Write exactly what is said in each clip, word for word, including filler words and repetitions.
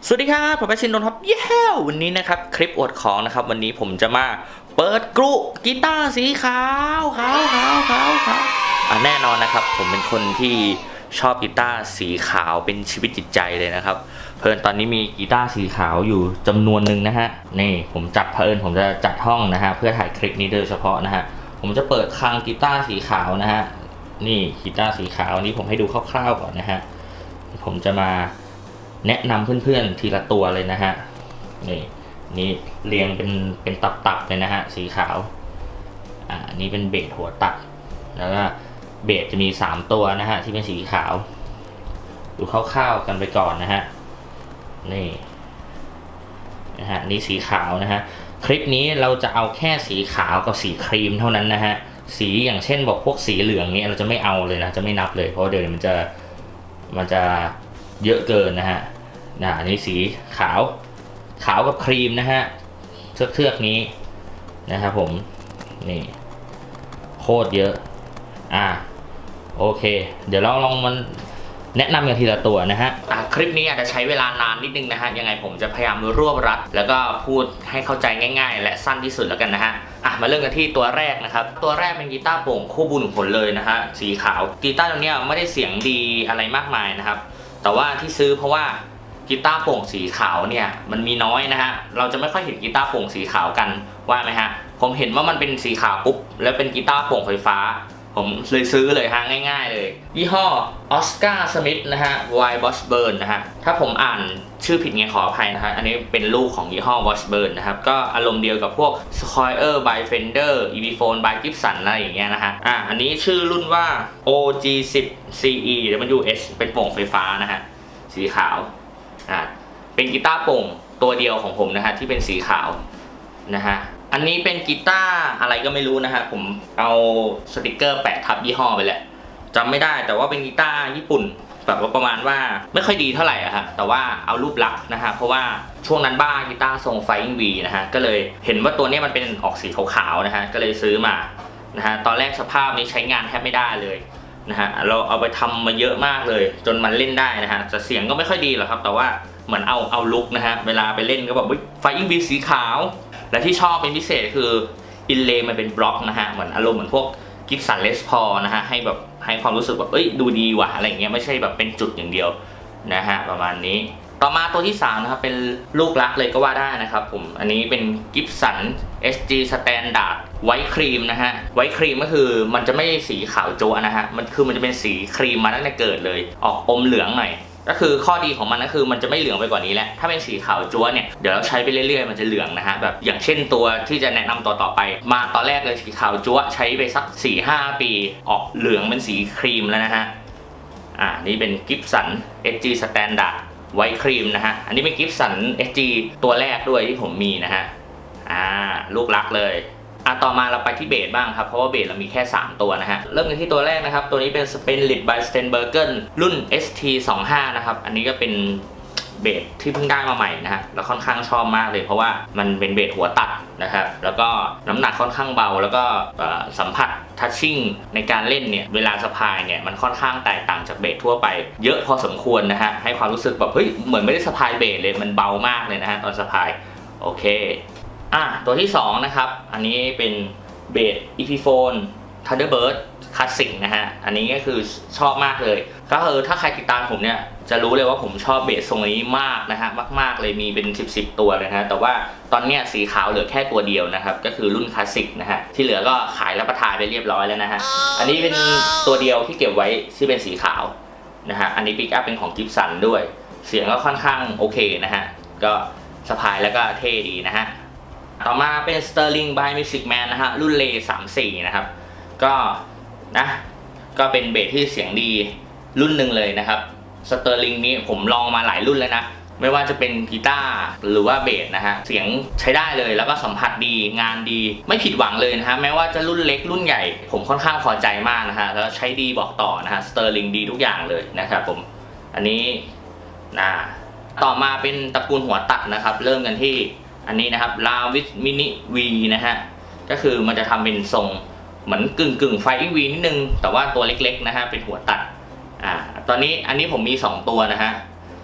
สวัสดีครับผมชินนท์ครับเย้วันนี้นะครับคลิปอวดของนะครับวันนี้ผมจะมาเปิดกรุกีตาร์สีขาวขาวขาวขาวขาวอ่ะแน่นอนนะครับผมเป็นคนที่ชอบกีตาร์สีขาวเป็นชีวิตจิตใจเลยนะครับเพิ่นตอนนี้มีกีตาร์สีขาวอยู่จำนวนหนึ่งนะฮะนี่ผมจัดเพิ่นผมจะจัดห้องนะฮะเพื่อถ่ายคลิปนี้โดยเฉพาะนะฮะผมจะเปิดคลังกีตาร์สีขาวนะฮะนี่กีตาร์สีขาวนี้ผมให้ดูคร่าวๆก่อนนะฮะผมจะมาแนะนำเพื่อนๆทีละตัวเลยนะฮะนี่นี่เรียงเป็นเป็นตับๆเลยนะฮะสีขาวอ่านี่เป็นเบสหัวตัดแล้วก็เบสจะมีสามตัวนะฮะที่เป็นสีขาวดูคร่าวๆกันไปก่อนนะฮะนี่นะฮะนี่สีขาวนะฮะคลิปนี้เราจะเอาแค่สีขาวกับสีครีมเท่านั้นนะฮะสีอย่างเช่นบอกพวกสีเหลืองนี้เราจะไม่เอาเลยนะจะไม่นับเลยเพราะเดี๋ยวมันจะมันจะเยอะเกินนะฮะนะอันนี้สีขาวขาวกับครีมนะฮะเชือกเชือกนี้นะครับผมนี่โคตรเยอะอ่ะโอเคเดี๋ยวเราลองมันแนะนำกันทีละตัวนะฮะอ่ะคลิปนี้อาจจะใช้เวลานานนิดนึงนะฮะยังไงผมจะพยายามรวบรัดแล้วก็พูดให้เข้าใจง่ายๆและสั้นที่สุดแล้วกันนะฮะอ่ะมาเริ่มกันที่ตัวแรกนะครับตัวแรกเป็นกีตาร์โปร่งคู่บุญผลเลยนะฮะสีขาวกีตาร์ตัวนี้ไม่ได้เสียงดีอะไรมากมายนะครับแต่ว่าที่ซื้อเพราะว่ากีตาร์โปร่งสีขาวเนี่ยมันมีน้อยนะฮะเราจะไม่ค่อยเห็นกีตาร์โปร่งสีขาวกันว่าไหมฮะผมเห็นว่ามันเป็นสีขาวปุ๊บแล้วเป็นกีตาร์โปร่งไฟฟ้าผมเลยซื้อเลยฮะง่ายๆเลยยี่ห้อ Oscar Smith นะฮะ White Washburn นะฮะถ้าผมอ่านชื่อผิดไงขออภัยนะฮะอันนี้เป็นลูกของยี่ห้อ Washburn นะครับก็อารมณ์เดียวกับพวก Squier by Fender Epiphone by Gibson อะไรอย่างเงี้ยนะฮะอ่ะอันนี้ชื่อรุ่นว่า โอ จี สิบ ซี อี ดับเบิลยู เอช เป็นโปร่งไฟฟ้านะฮะสีขาวอ่ะเป็นกีตาร์โปร่งตัวเดียวของผมนะฮะที่เป็นสีขาวนะฮะอันนี้เป็นกีตาร์อะไรก็ไม่รู้นะฮะผมเอาสติกเกอร์แปะทับยี่ห้อไปแหละจำไม่ได้แต่ว่าเป็นกีตาร์ญี่ปุ่นแบบว่าประมาณว่าไม่ค่อยดีเท่าไหร่อะฮะแต่ว่าเอารูปลักษณ์นะฮะเพราะว่าช่วงนั้นบ้ากีตาร์ทรงไฟอิงวีนะฮะก็เลยเห็นว่าตัวนี้มันเป็นออกสีขาวๆนะฮะก็เลยซื้อมานะฮะตอนแรกสภาพนี้ใช้งานแทบไม่ได้เลยนะฮะเราเอาไปทำมาเยอะมากเลยจนมันเล่นได้นะฮะแต่เสียงก็ไม่ค่อยดีหรอกครับแต่ว่าเหมือนเอาเอาลุกนะฮะเวลาไปเล่นก็แบบไฟอิงวีสีขาวและที่ชอบเป็นพิเศษคืออินเลย์มันเป็นบล็อกนะฮะเหมือนอารมณ์เหมือนพวกกิฟสันเลสพอนะฮะให้แบบให้ความรู้สึกแบบเอ้ยดูดีว่ะอะไรเงี้ยไม่ใช่แบบเป็นจุดอย่างเดียวนะฮะประมาณนี้ต่อมาตัวที่สามนะครับเป็นลูกรักเลยก็ว่าได้นะครับผมอันนี้เป็นกิฟสัน เอส จี Standard ไวท์ครีมนะฮะไวท์ครีมก็คือมันจะไม่สีขาวโจ๊ะนะฮะมันคือมันจะเป็นสีครีมมาตั้งแต่เกิดเลยออกอมเหลืองหน่อยก็คือข้อดีของมันก็คือมันจะไม่เหลืองไปกว่านี้แหละถ้าเป็นสีขาวจั๊วเนี่ยเดี๋ยวเราใช้ไปเรื่อยๆมันจะเหลืองนะฮะแบบอย่างเช่นตัวที่จะแนะนำต่อต่อไปมาตอนแรกเลยสีขาวจั๊วใช้ไปสัก สี่ห้า ปีออกเหลืองเป็นสีครีมแล้วนะฮะอ่านี่เป็น Gibson เอส จี Standard ไวท์ครีมนะฮะอันนี้เป็น Gibson เอส จี ตัวแรกด้วยที่ผมมีนะฮะอ่าลูกรักเลยอ่ะต่อมาเราไปที่เบสบ้างครับเพราะว่าเบสเรามีแค่สามตัวนะฮะเริ่มกันที่ตัวแรกนะครับตัวนี้เป็น Spenlit by Steinbergen รุ่น เอส ที สองห้า นะครับอันนี้ก็เป็นเบสที่เพิ่งได้มาใหม่นะฮะแล้วค่อนข้างชอบมากเลยเพราะว่ามันเป็นเบสหัวตัดนะครับแล้วก็น้ำหนักค่อนข้างเบาแล้วก็สัมผัสทัชชิ่งในการเล่นเนี่ยเวลาสะพายเนี่ยมันค่อนข้างแตกต่างจากเบสทั่วไปเยอะพอสมควรนะฮะให้ความรู้สึกแบบเฮ้ยเหมือนไม่ได้สะพายเบสเลยมันเบามากเลยนะฮะตอนสะพายโอเคอ่ะตัวที่สองนะครับอันนี้เป็นเบส Epiphone Thunderbird Classic นะฮะอันนี้ก็คือชอบมากเลยก็คือถ้าใครติดตามผมเนี่ยจะรู้เลยว่าผมชอบเบสทรงนี้มากนะฮะมากๆเลยมีเป็นสิบสิบตัวเลยนะฮะแต่ว่าตอนนี้สีขาวเหลือแค่ตัวเดียวนะครับก็คือรุ่น Classic นะฮะที่เหลือก็ขายรับประทานไปเรียบร้อยแล้วนะฮะอันนี้เป็นตัวเดียวที่เก็บไว้ที่เป็นสีขาวนะฮะอันนี้ปิกอัพเป็นของ Gibson ด้วยเสียงก็ค่อนข้างโอเคนะฮะก็สะพายแล้วก็เท่ดีนะฮะต่อมาเป็น Sterling by Music Man นะฮะรุ่นเลสามสี่นะครับก็นะก็เป็นเบสที่เสียงดีรุ่นหนึ่งเลยนะครับ Sterling นี้ผมลองมาหลายรุ่นแล้วนะไม่ว่าจะเป็นกีตาร์หรือว่าเบสนะฮะเสียงใช้ได้เลยแล้วก็สัมผัสดีงานดีไม่ผิดหวังเลยนะฮะแม้ว่าจะรุ่นเล็กรุ่นใหญ่ผมค่อนข้างพอใจมากนะฮะแล้วใช้ดีบอกต่อนะฮะ Sterling ดีทุกอย่างเลยนะครับผมอันนี้นะต่อมาเป็นตระกูลหัวตัดนะครับเริ่มกันที่อันนี้นะครับ Lavis Mini V นะฮะก็คือมันจะทำเป็นทรงเหมือนกึ่งกึ่งไฟอิงวีนิดนึงแต่ว่าตัวเล็กๆนะฮะเป็นหัวตัดอ่าตอนนี้อันนี้ผมมีสองตัวนะฮะ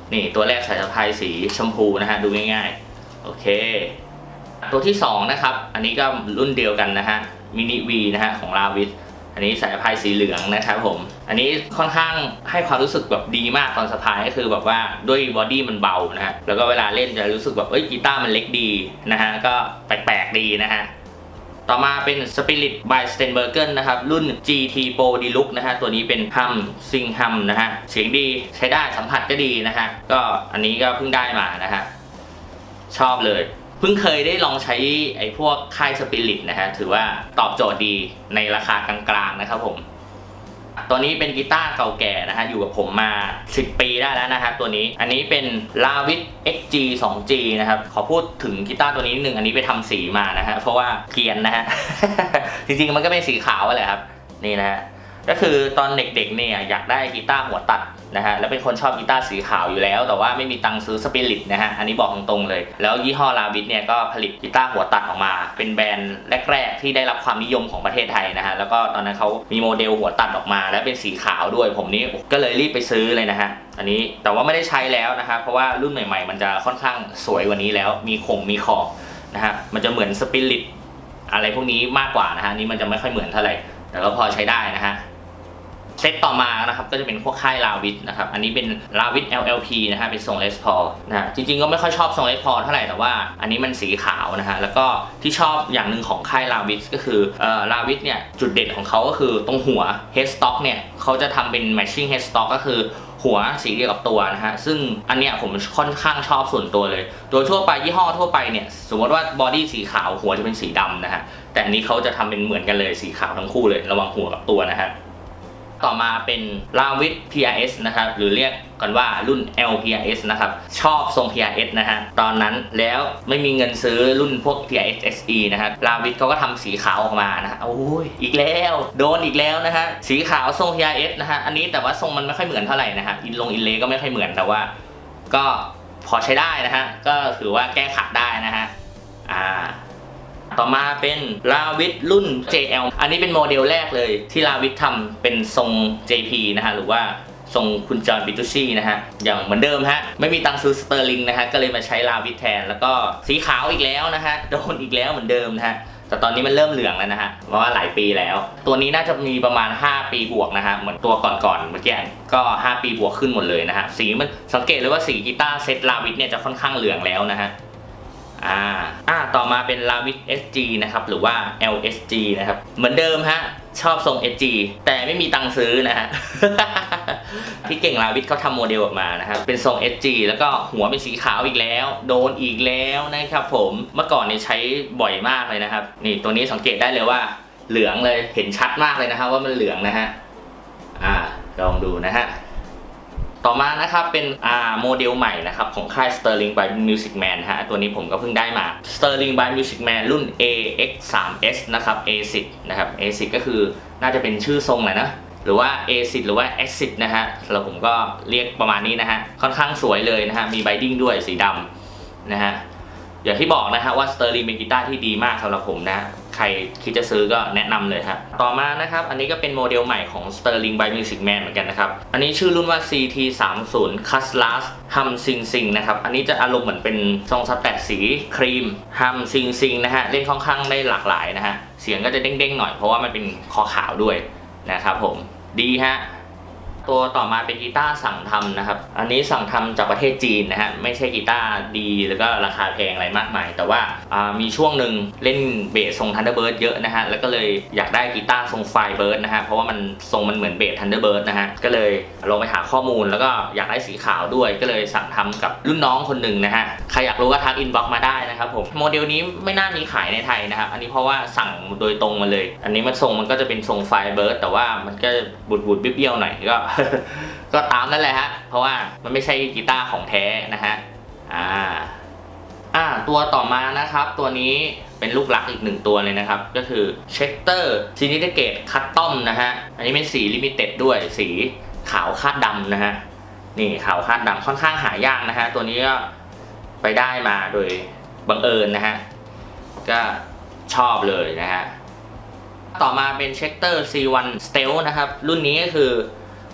นี่ตัวแรกสายสะพายสีชมพูนะฮะดูง่ายๆโอเคตัวที่สองนะครับอันนี้ก็รุ่นเดียวกันนะฮะมินิวีนะฮะของลาวิสอันนี้สายสะพายสีเหลืองนะครับผมอันนี้ค่อนข้างให้ความรู้สึกแบบดีมากตอนสะพายก็คือแบบว่าด้วยบอดี้มันเบานะฮะแล้วก็เวลาเล่นจะรู้สึกแบบเอ้ยกีตาร์มันเล็กดีนะฮะก็แปลกๆดีนะฮะต่อมาเป็น Spirit by Steenbergen นะครับรุ่น จี ที Pro Deluxe นะฮะตัวนี้เป็นฮัมซิงฮัมนะฮะเสียงดีใช้ได้สัมผัสก็ดีนะฮะก็อันนี้ก็เพิ่งได้มานะฮะชอบเลยเพิ่งเคยได้ลองใช้ไอ้พวกค่าย Spirit นะฮะถือว่าตอบโจทย์ดีในราคากลางๆนะครับผมตัวนี้เป็นกีตาร์เก่าแก่นะฮะอยู่กับผมมาสิบปีได้แล้วนะครับตัวนี้อันนี้เป็น Lavis เอ็กซ์ จี ทู จี นะครับขอพูดถึงกีตาร์ตัวนี้นิดนึงอันนี้ไปทำสีมานะฮะเพราะว่าเกรียนนะฮะ จริงๆมันก็เป็นสีขาวแหละครับนี่นะฮะก็คือตอนเด็กๆเนี่ยอยากได้กีตาร์หัวตัดนะฮะแล้วเป็นคนชอบกีตาร์สีขาวอยู่แล้วแต่ว่าไม่มีตังค์ซื้อสปิริตนะฮะอันนี้บอกตรงๆเลยแล้วยี่ห้อลาวิสเนี่ยก็ผลิตกีตาร์หัวตัดออกมาเป็นแบรนด์แรกๆที่ได้รับความนิยมของประเทศไทยนะฮะแล้วก็ตอนนั้นเขามีโมเดลหัวตัดออกมาและเป็นสีขาวด้วยผมนี้ก็เลยรีบไปซื้อเลยนะฮะอันนี้แต่ว่าไม่ได้ใช้แล้วนะครับเพราะว่ารุ่นใหม่ๆมันจะค่อนข้างสวยกว่านี้แล้วมีคงมีขอบนะฮะมันจะเหมือนสปิริตอะไรพวกนี้มากกว่านะฮะนี่มันจะไม่ค่อยเหมือนเท่าไหร่แต่ก็พอใช้ได้นะฮะเซตต่อมานะครับก็จะเป็นพวกค่ายลาวิสนะครับอันนี้เป็นลาวิส แอล แอล พี นะฮะเป็นทรง Les Paul นะฮะจริงๆก็ไม่ค่อยชอบทรง Les Paul เท่าไหร่แต่ว่าอันนี้มันสีขาวนะฮะแล้วก็ที่ชอบอย่างหนึ่งของค่ายลาวิสก็คือเอ่อลาวิสเนี่ยจุดเด่นของเขาก็คือตรงหัว headstock เนี่ยเขาจะทำเป็น matching headstock ก็คือหัวสีเดียวกับตัวนะฮะซึ่งอันเนี้ยผมค่อนข้างชอบส่วนตัวเลยโดยทั่วไปยี่ห้อทั่วไปเนี่ยสมมติว่าบอดี้สีขาวหัวจะเป็นสีดำนะฮะแต่อันนี้เขาจะทำเป็นเหมือนกันเลยสีขาวทั้งคู่เลยระหว่างหัวกับตัวนะฮะต่อมาเป็น Lavis พี อาร์ เอส นะครับหรือเรียกกันว่ารุ่น แอล พี อาร์ เอส นะครับชอบทรง พี อาร์ เอส นะฮะตอนนั้นแล้วไม่มีเงินซื้อรุ่นพวก พี อาร์ เอส เอส อี นะครับ Lavis เขาก็ทำสีขาวออกมานะฮะโอ้ยอีกแล้วโดนอีกแล้วนะฮะสีขาวทรง พี อาร์ เอส นะฮะอันนี้แต่ว่าทรงมันไม่ค่อยเหมือนเท่าไหร่นะฮะอินลงอินเลก็ไม่ค่อยเหมือนแต่ว่าก็พอใช้ได้นะฮะก็ถือว่าแก้ขัดได้นะฮะอ่าต่อมาเป็น Lavis รุ่น เจ แอล อันนี้เป็นโมเดลแรกเลยที่ Lavis ทำเป็นทรง เจ พี นะฮะหรือว่าทรงคุณจอห์น บิตูชี่นะฮะอย่างเหมือนเดิมฮะไม่มีตังค์ซื้อสเตอร์ลิงนะฮะก็เลยมาใช้ Lavis แทนแล้วก็สีขาวอีกแล้วนะฮะโดนอีกแล้วเหมือนเดิมนะฮะแต่ตอนนี้มันเริ่มเหลืองแล้วนะฮะเพราะว่าหลายปีแล้วตัวนี้น่าจะมีประมาณห้าปีบวกนะฮะเหมือนตัวก่อนๆเมื่อกี้ก็ห้าปีบวกขึ้นหมดเลยนะฮะสีมันสังเกตเลยว่าสีกีตาร์เซต Lavis เนี่ยจะค่อนข้างเหลืองแล้วนะฮะอ่าอ่าต่อมาเป็น Lavis เอส จี นะครับหรือว่า แอล เอส จี นะครับเหมือนเดิมฮะชอบทรง เอส จี แต่ไม่มีตังค์ซื้อนะฮะ พี่เก่ง Lavis เขาทำโมเดลออกมานะครับเป็นทรง เอส จี แล้วก็หัวเป็นสีขาวอีกแล้วโดนอีกแล้วนะครับผมเมื่อก่อนเนี่ยใช้บ่อยมากเลยนะครับนี่ตัวนี้สังเกตได้เลยว่าเหลืองเลยเห็นชัดมากเลยนะครับว่ามันเหลืองนะฮะอ่าลองดูนะฮะต่อมานะครับเป็นอ่าโมเดลใหม่นะครับของค่าย Sterling by Music Man ฮะตัวนี้ผมก็เพิ่งได้มา Sterling by Music Man รุ่น เอ เอ็กซ์ ทรี เอส นะครับ เอ ซิกซ์ นะครับ เอ ซิกซ์ ก็คือน่าจะเป็นชื่อทรงแหละนะหรือว่า เอ ซิกซ์ หรือว่า เอ็กซ์ ซิกซ์ นะฮะแล้วผมก็เรียกประมาณนี้นะฮะค่อนข้างสวยเลยนะฮะมีไบดิ้งด้วยสีดำนะฮะอย่างที่บอกนะฮะว่า Sterling เป็นกีตาร์ที่ดีมากสำหรับผมนะใครคิดจะซื้อก็แนะนำเลยครับต่อมานะครับอันนี้ก็เป็นโมเดลใหม่ของ Sterling by Music Man เหมือนกันนะครับอันนี้ชื่อรุ่นว่า ซี ที สามสิบ Cutlass Hum Sing Sing นะครับอันนี้จะอารมณ์เหมือนเป็นทรงสแตทสีครีม Hum Sing Sing นะฮะเล่นค่อนข้างได้หลากหลายนะฮะเสียงก็จะเด้งๆหน่อยเพราะว่ามันเป็นคอขาวด้วยนะครับผมดีฮะตัวต่อมาเป็นกีตาร์สั่งทำนะครับอันนี้สั่งทำจากประเทศจีนนะฮะไม่ใช่กีตาร์ดีแล้วก็ราคาแพงอะไรมากมายแต่ว่ามีช่วงหนึ่งเล่นเบสทรง Thunderbird เยอะนะฮะแล้วก็เลยอยากได้กีตาร์ทรง Firebird นะฮะเพราะว่ามันทรงมันเหมือนเบส Thunderbird นะฮะก็เลยลงไปหาข้อมูลแล้วก็อยากได้สีขาวด้วยก็เลยสั่งทำกับรุ่นน้องคนหนึ่งนะฮะใครอยากรู้ก็ทักอินบ็อกซ์มาได้นะครับผมโมเดลนี้ไม่น่ามีขายในไทยนะครับอันนี้เพราะว่าสั่งโดยตรงมาเลยอันนี้มันทรงมันก็จะเป็นทรง Firebird แต่ว่ามันก็บูดๆเบี้ยวๆหน่อยก็ก็ตามนั่นแหละฮะเพราะว่ามันไม่ใช่กีตาร์ของแท้นะฮะอ่าอ่าตัวต่อมานะครับตัวนี้เป็นลูกหลักอีกหนึ่งตัวเลยนะครับก็คือ Schecter Syndicate Custom นะฮะอันนี้เป็นสีลิมิเต็ดด้วยสีขาวคาดดำนะฮะนี่ขาวคาดดำค่อนข้างหายากนะฮะตัวนี้ก็ไปได้มาโดยบังเอิญนะฮะก็ชอบเลยนะฮะต่อมาเป็น Schecter ซี วัน Stealth นะครับรุ่นนี้ก็คือ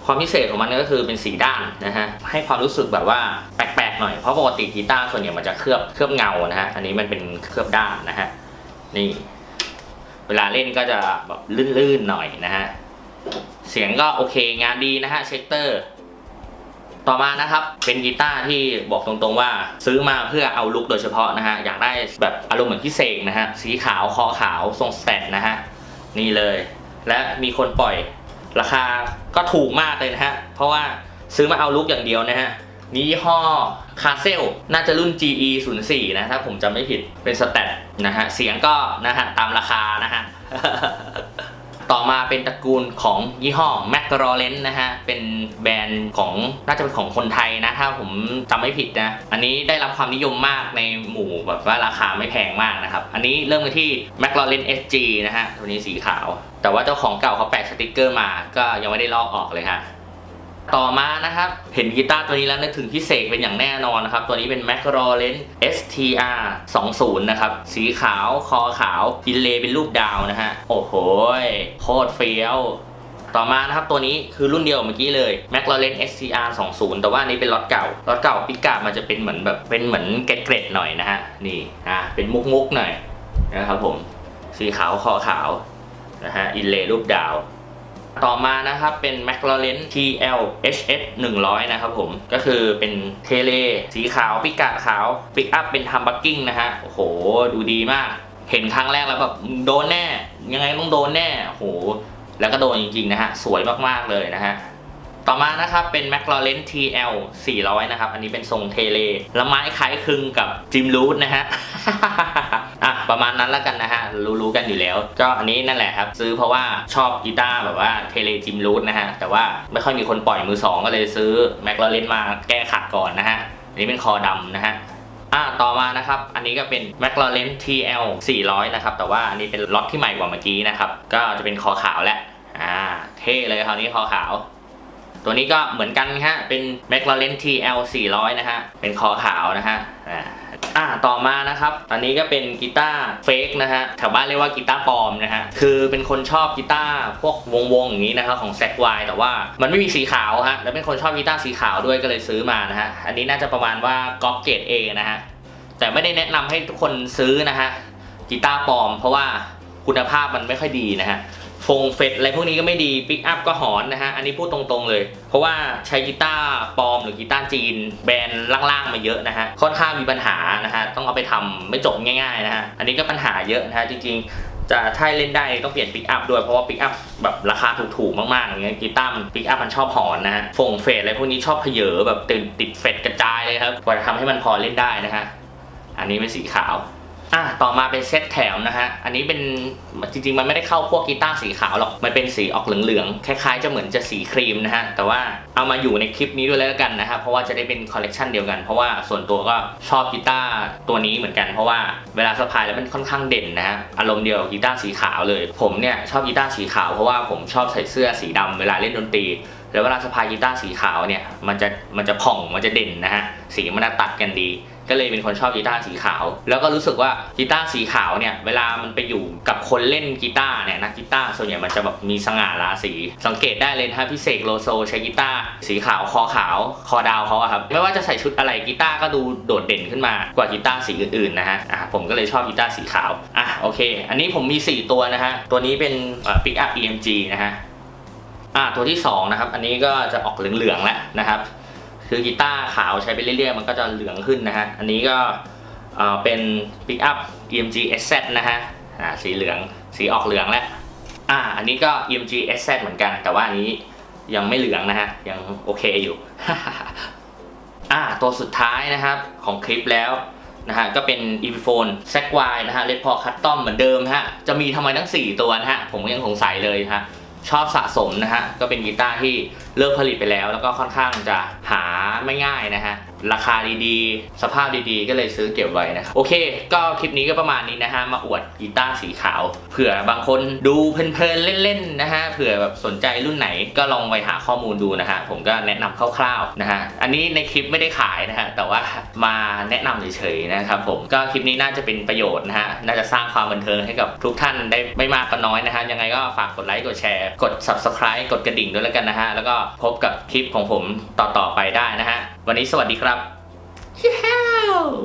ความพิเศษของมันก็คือเป็นสีด้านนะฮะให้ความรู้สึกแบบว่าแปลกๆหน่อยเพราะปกติกีตาร์ส่วนใหญ่มันจะเคลือบเคลือบเงานะฮะอันนี้มันเป็นเคลือบด้านนะฮะนี่เวลาเล่นก็จะแบบลื่นๆหน่อยนะฮะเสียงก็โอเคงานดีนะฮะเช็คเตอร์ต่อมานะครับเป็นกีตาร์ที่บอกตรงๆว่าซื้อมาเพื่อเอาลุคโดยเฉพาะนะฮะอยากได้แบบอารมณ์เหมือนพี่เสกนะฮะสีขาวคอขาวทรงสแตทนะฮะนี่เลยและมีคนปล่อยราคาก็ถูกมากเลยนะฮะเพราะว่าซื้อมาเอาลุคอย่างเดียวนะฮะนี่ยี่ห้อคาเซลน่าจะรุ่น จี อี ศูนย์ สี่ นะถ้าผมจำไม่ผิดเป็นสแตทนะฮะเสียงก็นะฮะตามราคานะฮะ ต่อมาเป็นตระกูลของยี่ห้อ แมค ลอเรนซ์ นะฮะเป็นแบรนด์ของน่าจะเป็นของคนไทยนะถ้าผมจำไม่ผิดนะอันนี้ได้รับความนิยมมากในหมู่แบบว่าราคาไม่แพงมากนะครับอันนี้เริ่มกันที่ แมค ลอเรนซ์ เอส จี นะฮะตัวนี้สีขาวแต่ว่าเจ้าของเก่าเขาแปะสติกเกอร์มาก็ยังไม่ได้ลอกออกเลยฮะต่อมานะครับเห็นกีตาร์ตัวนี้แล้วนึกถึงพี่เสกเป็นอย่างแน่นอนนะครับตัวนี้เป็น แมค ลอเรนซ์ เอส ที อาร์ สองสิบ นะครับสีขาวคอขาวอินเลย์เป็นรูปดาวนะฮะโอ้โหโคตรเฟี้ยวต่อมานะครับตัวนี้คือรุ่นเดียวเมื่อกี้เลย แมค ลอเรนซ์ เอส ที อาร์ สองสิบ แต่ว่านี้เป็นล็อตเก่าล็อตเก่าปิกามันจะเป็นเหมือนแบบเป็นเหมือนเกล็ดๆหน่อยนะฮะนี่อ่ะเป็นมุกๆหน่อยนะครับผมสีขาวคอขาวนะฮะอินเลย์รูปดาวต่อมานะครับเป็น แมค ลอเรนซ์ ที แอล เอช เอส หนึ่งร้อย นะครับผมก็คือเป็นเทเลสีขาวปิกาขาวปิกอัพเป็นทัมบักกิ้งนะฮะโอ้โหดูดีมากเห็นครั้งแรกแล้วแบบโดนแน่ยังไงต้องโดนแน่โอ้โหแล้วก็โดนจริงๆนะฮะสวยมากๆเลยนะฮะต่อมานะครับเป็น แมค ลอเรนซ์ ที แอล สี่ร้อย นะครับอันนี้เป็นทรงเทเลละไม้คล้ายคลึงกับจิมรูทนะฮะ อ่ะประมาณนั้นแล้วกันนะฮะรู้ๆกันอยู่แล้วก็อันนี้นั่นแหละครับซื้อเพราะว่าชอบกีตาร์แบบว่าเทเลจิมรูทนะฮะแต่ว่าไม่ค่อยมีคนปล่อยมือสองก็เลยซื้อ แมค ลอเรนซ์ มาแก้ขัดก่อนนะฮะอันนี้เป็นคอดำนะฮะอ่ะต่อมานะครับอันนี้ก็เป็น แมค ลอเรนซ์ ที แอล สี่ร้อย นะครับแต่ว่าอันนี้เป็นล็อตที่ใหม่กว่าเมื่อกี้นะครับก็จะเป็นคอขาวและอ่าเท่เลยคราวนี้คอขาวตัวนี้ก็เหมือนกันฮะเป็น แมค ลอเรนซ์ ที แอล สี่ร้อย นะฮะเป็นคอขาวนะฮะอ่าอ่าต่อมานะครับอันนี้ก็เป็นกีตาร์เฟกนะฮะแถวบ้านเรียกว่ากีตาร์ปลอมนะฮะคือเป็นคนชอบกีตาร์พวกวงๆอย่างนี้นะครับของ แซก วาย แต่ว่ามันไม่มีสีขาวฮะแล้วเป็นคนชอบกีตาร์สีขาวด้วยก็เลยซื้อมานะฮะอันนี้น่าจะประมาณว่าก๊อปเกรด A นะฮะแต่ไม่ได้แนะนำให้ทุกคนซื้อนะฮะกีตาร์ปลอมเพราะว่าคุณภาพมันไม่ค่อยดีนะฮะฟงเฟดอะไรพวกนี้ก็ไม่ดีปิกอัพก็หอนนะฮะอันนี้พูดตรงๆเลยเพราะว่าใช้กีตาร์ปลอมหรือกีตาร์จีนแบรนด์ล่างๆมาเยอะนะฮะค่อนข้างมีปัญหานะฮะต้องเอาไปทำไม่จบง่ายๆนะฮะอันนี้ก็ปัญหาเยอะนะฮะจริงๆจะถ้าเล่นได้ต้องเปลี่ยนปิกอัพด้วยเพราะว่าปิกอัพแบบราคาถูกๆมากๆอย่างเงี้ยกีตาร์ปิกอัพมันชอบหอนนะฮะฟงเฟดอะไรพวกนี้ชอบเพเยอแบบติดติดเฟดกระจายเลยครับกว่าจะทำให้มันพอเล่นได้นะฮะอันนี้เป็นสีขาวอ่ะต่อมาเป็นเซตแถมนะฮะอันนี้เป็นจริงๆมันไม่ได้เข้าพวกกีตาร์สีขาวหรอกมันเป็นสีออกเหลืองๆคล้ายๆจะเหมือนจะสีครีมนะฮะแต่ว่าเอามาอยู่ในคลิปนี้ด้วยแล้วกันนะฮะเพราะว่าจะได้เป็นคอลเลกชันเดียวกันเพราะว่าส่วนตัวก็ชอบกีตาร์ตัวนี้เหมือนกันเพราะว่าเวลาสะพายแล้วมันค่อนข้างเด่นนะฮะอารมณ์เดียวกับกีตาร์สีขาวเลยผมเนี่ยชอบกีตาร์สีขาวเพราะว่าผมชอบใส่เสื้อสีดำเวลาเล่นดนตรีแล้วเวลาสะพายกีตาร์สีขาวเนี่ยมันจะมันจะผ่องมันจะเด่นนะฮะสีมันตัดกันดีก็เลยเป็นคนชอบกีตาร์สีขาวแล้วก็รู้สึกว่ากีตาร์สีขาวเนี่ยเวลามันไปอยู่กับคนเล่นกีตาร์เนี่ยนักกีตาร์ส่วนใหญ่มันจะแบบมีสง่าราศีสังเกตได้เลยนะพี่เสกโลโซใช้กีตาร์สีขาวคอขาวคอดาวเขาอะครับไม่ว่าจะใส่ชุดอะไรกีตาร์ก็ดูโดดเด่นขึ้นมากว่ากีตาร์สีอื่นๆนะฮะอ่ะผมก็เลยชอบกีตาร์สีขาวอ่ะโอเคอันนี้ผมมีสี่ตัวนะฮะตัวนี้เป็นปิกอัพ อี เอ็ม จี นะฮะอ่ะตัวที่สองนะครับอันนี้ก็จะออกเหลืองๆแล้วนะครับคือกีตาร์ขาวใช้ไปเรื่อยๆมันก็จะเหลืองขึ้นนะฮะอันนี้ก็เป็น ปิกอัพ อี เอ็ม จี เอส แซด นะฮะอ่าสีเหลืองสีออกเหลืองแล้วอ่าอันนี้ก็ อี เอ็ม จี เอส แซด เหมือนกันแต่ว่าอันนี้ยังไม่เหลืองนะฮะยังโอเคอยู่ อ่าตัวสุดท้ายนะครับของคลิปแล้วนะฮะก็เป็น อี พี โฟน แซก วาย นะฮะ เลด พอ คัสตอม เหมือนเดิมฮะจะมีทำไมทั้งสี่ตัวนะฮะผมก็ยังสงสัยเลยฮะชอบสะสมนะฮะก็เป็นกีตาร์ที่เลิกผลิตไปแล้วแล้วก็ค่อนข้างจะหาไม่ง่ายนะฮะราคาดีๆสภาพดีๆก็เลยซื้อเก็บไว้นะครับโอเคก็คลิปนี้ก็ประมาณนี้นะฮะมาอวดกีตาร์สีขาวเผื่อบางคนดูเพลินๆเล่นๆนะฮะเผื่อแบบสนใจรุ่นไหนก็ลองไปหาข้อมูลดูนะฮะผมก็แนะนำคร่าวๆนะฮะอันนี้ในคลิปไม่ได้ขายนะฮะแต่ว่ามาแนะนำเฉยๆนะครับผมก็คลิปนี้น่าจะเป็นประโยชน์นะฮะน่าจะสร้างความบันเทิงให้กับทุกท่านได้ไม่มากก็น้อยนะฮะยังไงก็ฝากกดไลค์กดแชร์กด ซับสไครบ์ กดกระดิ่งด้วยแล้วกันนะฮะแล้วก็พบกับคลิปของผมต่อๆไปได้นะฮะวันนี้สวัสดีครับ